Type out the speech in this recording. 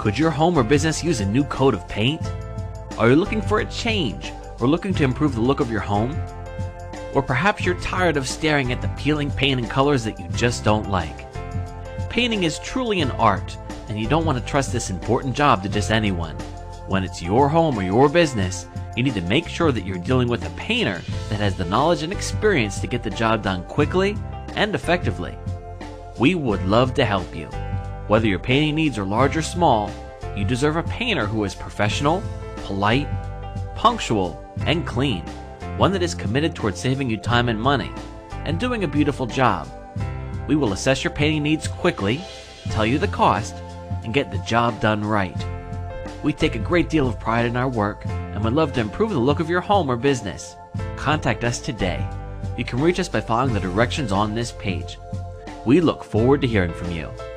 Could your home or business use a new coat of paint? Are you looking for a change or looking to improve the look of your home? Or perhaps you're tired of staring at the peeling paint and colors that you just don't like. Painting is truly an art, and you don't want to trust this important job to just anyone. When it's your home or your business, you need to make sure that you're dealing with a painter that has the knowledge and experience to get the job done quickly and effectively. We would love to help you. Whether your painting needs are large or small, you deserve a painter who is professional, polite, punctual, and clean. One that is committed towards saving you time and money and doing a beautiful job. We will assess your painting needs quickly, tell you the cost, and get the job done right. We take a great deal of pride in our work and would love to improve the look of your home or business. Contact us today. You can reach us by following the directions on this page. We look forward to hearing from you.